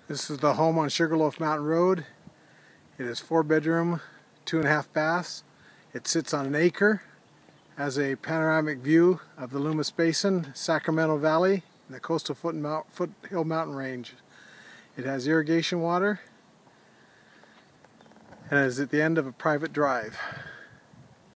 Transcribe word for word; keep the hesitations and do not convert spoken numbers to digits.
This is the home on Sugarloaf Mountain Road. It is four bedroom, two and a half baths. It sits on an acre, has a panoramic view of the Loomis Basin, Sacramento Valley, and the coastal foot mount, foothill mountain range. It has irrigation water and is at the end of a private drive.